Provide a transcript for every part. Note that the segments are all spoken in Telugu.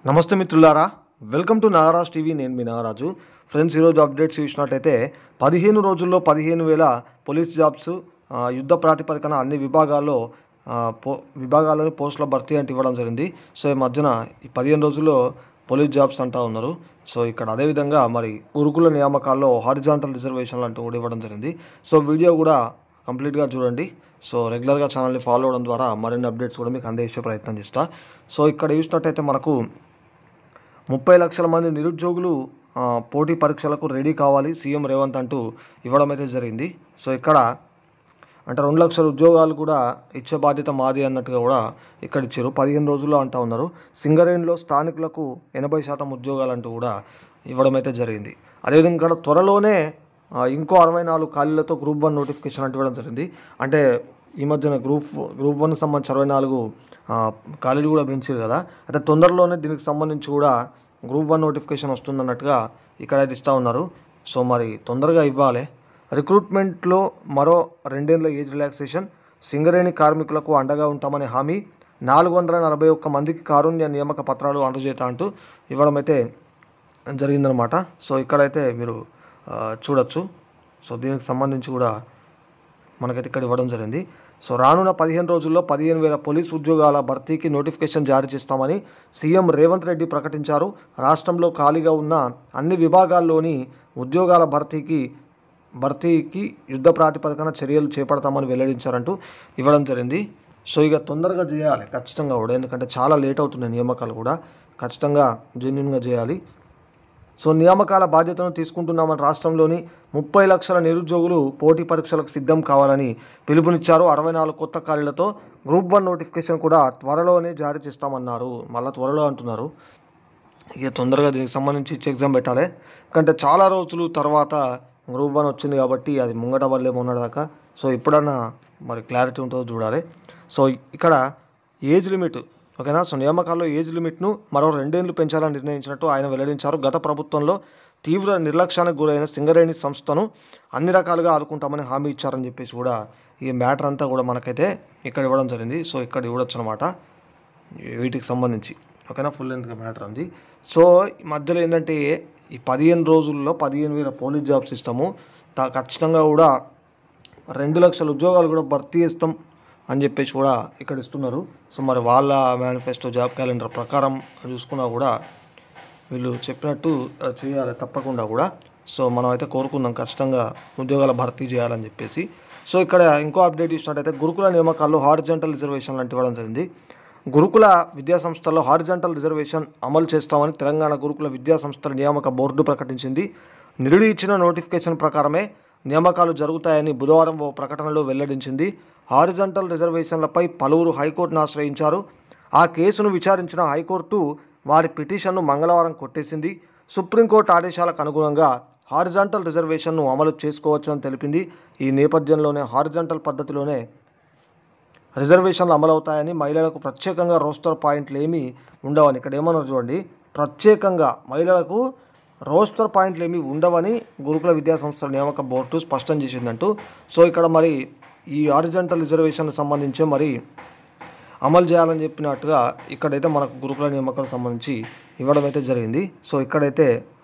నమస్తే మిత్రులారా, వెల్కమ్ టు నాగరాజ్ టీవీ. నేను మీ నాగరాజు. ఫ్రెండ్స్, ఈరోజు అప్డేట్స్ చూసినట్టయితే 15 రోజుల్లో 15,000 పోలీస్ జాబ్స్ యుద్ధ ప్రాతిపదికన అన్ని విభాగాల్లోని పోస్టుల భర్తీ అంటే ఇవ్వడం జరిగింది. సో ఈ మధ్యన ఈ 15 రోజుల్లో పోలీస్ జాబ్స్ అంటూ ఉన్నారు. సో ఇక్కడ అదేవిధంగా మరి గురుకుల నియామకాల్లో హారిజాంటల్ రిజర్వేషన్లు అంటూ కూడా ఇవ్వడం జరిగింది. సో వీడియో కూడా కంప్లీట్గా చూడండి. సో రెగ్యులర్గా ఛానల్ని ఫాలో అవడం ద్వారా మరిన్ని అప్డేట్స్ కూడా మీకు అందించే ప్రయత్నం చేస్తా. సో ఇక్కడ చూసినట్టయితే మనకు 30 లక్షల మంది నిరుద్యోగులు పోటీ పరీక్షలకు రెడీ కావాలి సీఎం రేవంత్ అంటూ ఇవ్వడం అయితే జరిగింది. సో ఇక్కడ అంటే 2 లక్షల ఉద్యోగాలు కూడా ఇచ్చే బాధ్యత మాది అన్నట్టుగా కూడా ఇక్కడ ఇచ్చారు. 15 రోజుల్లో అంటూ ఉన్నారు. సింగరేణిలో స్థానికులకు 80% ఉద్యోగాలు అంటూ కూడా ఇవ్వడం అయితే జరిగింది. అదేవిధంగా ఇక్కడ త్వరలోనే ఇంకో 64 ఖాళీలతో గ్రూప్ 1 నోటిఫికేషన్ అంటే ఇవ్వడం జరిగింది. అంటే ఈ మధ్యన గ్రూప్ 1 సంబంధించి 64 ఖాళీలు కూడా పెంచారు కదా. అయితే తొందరలోనే దీనికి సంబంధించి కూడా గ్రూప్ 1 నోటిఫికేషన్ వస్తుందన్నట్టుగా ఇక్కడ అయితే ఇస్తూ ఉన్నారు. సో మరి తొందరగా ఇవ్వాలి. రిక్రూట్మెంట్లో మరో 2 ఏళ్ల ఏజ్ రిలాక్సేషన్, సింగరేణి కార్మికులకు అండగా ఉంటామనే హామీ, 441 మందికి కారుణ్య నియామక పత్రాలు అందజేత అంటూ ఇవ్వడం అయితే జరిగిందనమాట. సో ఇక్కడైతే మీరు చూడొచ్చు. సో దీనికి సంబంధించి కూడా మనకైతే ఇక్కడ ఇవ్వడం జరిగింది. సో రానున్న 15 రోజుల్లో 15,000 పోలీసు ఉద్యోగాల భర్తీకి నోటిఫికేషన్ జారీ చేస్తామని సీఎం రేవంత్ రెడ్డి ప్రకటించారు. రాష్ట్రంలో ఖాళీగా ఉన్న అన్ని విభాగాల్లోని ఉద్యోగాల భర్తీకి యుద్ధ ప్రాతిపదికన చర్యలు చేపడతామని వెల్లడించారంటూ ఇవ్వడం జరిగింది. సో ఇక తొందరగా చేయాలి ఖచ్చితంగా కూడా, ఎందుకంటే చాలా లేట్ అవుతున్నాయి నియామకాలు కూడా. ఖచ్చితంగా జెన్యున్గా చేయాలి. సో నియామకాల బాధ్యతను తీసుకుంటున్నామని రాష్ట్రంలోని 30 లక్షల నిరుద్యోగులు పోటీ పరీక్షలకు సిద్ధం కావాలని పిలుపునిచ్చారు. 64 కొత్త ఖాళీలతో గ్రూప్ 1 నోటిఫికేషన్ కూడా త్వరలోనే జారీ చేస్తామన్నారు. మళ్ళీ త్వరలో అంటున్నారు. ఇక తొందరగా దీనికి సంబంధించి ఎగ్జామ్ పెట్టాలి. ఎందుకంటే చాలా రోజులు తర్వాత గ్రూప్ 1 వచ్చింది కాబట్టి అది ముంగట వల్లే మొన్నటిదాకా. సో ఇప్పుడన్నా మరి క్లారిటీ ఉంటుందో చూడాలి. సో ఇక్కడ ఏజ్ లిమిట్ ఓకేనా. సో నియామకాల్లో ఏజ్ లిమిట్ను మరో 2 ఏళ్లు పెంచాలని నిర్ణయించినట్టు ఆయన వెల్లడించారు. గత ప్రభుత్వంలో తీవ్ర నిర్లక్ష్యానికి గురైన సింగరేణి సంస్థను అన్ని రకాలుగా ఆదుకుంటామని హామీ ఇచ్చారని చెప్పేసి కూడా ఈ మ్యాటర్ అంతా కూడా మనకైతే ఇక్కడ ఇవ్వడం జరిగింది. సో ఇక్కడ ఇవ్వడచ్చు అనమాట వీటికి సంబంధించి ఓకేనా. ఫుల్ లెంత్గా మ్యాటర్ ఉంది. సో ఈ మధ్యలో ఏంటంటే ఈ 15 రోజుల్లో 15,000 పోలీస్ జాబ్స్ ఇస్తాము, ఖచ్చితంగా కూడా 2 లక్షల ఉద్యోగాలు కూడా భర్తీ చేస్తాం అని చెప్పేసి కూడా ఇక్కడ ఇస్తున్నారు. సో మరి వాళ్ళ మేనిఫెస్టో జాబ్ క్యాలెండర్ ప్రకారం చూసుకున్నా కూడా వీళ్ళు చెప్పినట్టు చేయాలి తప్పకుండా కూడా. సో మనం అయితే కోరుకుందాం ఖచ్చితంగా ఉద్యోగాల భర్తీ చేయాలని చెప్పేసి. సో ఇక్కడ ఇంకో అప్డేట్ ఇచ్చినట్టయితే గురుకుల నియామకాల్లో హారిజాంటల్ రిజర్వేషన్లు అంటే ఇవ్వడం జరిగింది. గురుకుల విద్యాసంస్థల్లో హారిజాంటల్ రిజర్వేషన్ అమలు చేస్తామని తెలంగాణ గురుకుల విద్యాసంస్థల నియామక బోర్డు ప్రకటించింది. నిరుడు ఇచ్చిన నోటిఫికేషన్ ప్రకారమే నియామకాలు జరుగుతాయని బుధవారం ఓ ప్రకటనలో వెల్లడించింది. హారిజాంటల్ రిజర్వేషన్లపై పలువురు హైకోర్టును ఆశ్రయించారు. ఆ కేసును విచారించిన హైకోర్టు వారి పిటిషన్ను మంగళవారం కొట్టేసింది. సుప్రీంకోర్టు ఆదేశాలకు అనుగుణంగా హారిజాంటల్ రిజర్వేషన్ను అమలు చేసుకోవచ్చని తెలిపింది. ఈ నేపథ్యంలోనే హారిజాంటల్ పద్ధతిలోనే రిజర్వేషన్లు అమలవుతాయని, మహిళలకు ప్రత్యేకంగా రోస్టర్ పాయింట్లు ఏమీ ఉండవని, ఇక్కడ ఏమన్నారు చూడండి, ప్రత్యేకంగా మహిళలకు రోస్టర్ పాయింట్లు ఏమీ ఉండవని గురుకుల విద్యాసంస్థల నియామక బోర్డు స్పష్టం చేసిందంటూ. సో ఇక్కడ మరి ఈ హారిజాంటల్ రిజర్వేషన్లకు సంబంధించి మరి అమలు చేయాలని చెప్పినట్టుగా ఇక్కడైతే మనకు గురుకుల నియామకాలకు సంబంధించి ఇవ్వడం అయితే జరిగింది. సో ఇక్కడైతే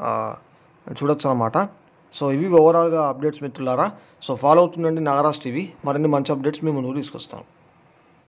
చూడొచ్చు అన్నమాట. సో ఇవి ఓవరాల్గా అప్డేట్స్ మిత్రులారా. సో ఫాలో అవుతుండండి నాగరాజ్ టీవీ. మరిన్ని మంచి అప్డేట్స్ మేము ముందుకు తీసుకొస్తాం.